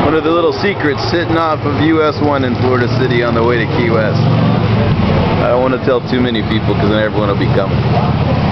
One of the little secrets sitting off of US 1 in Florida City on the way to Key West. I don't want to tell too many people because then everyone will be coming.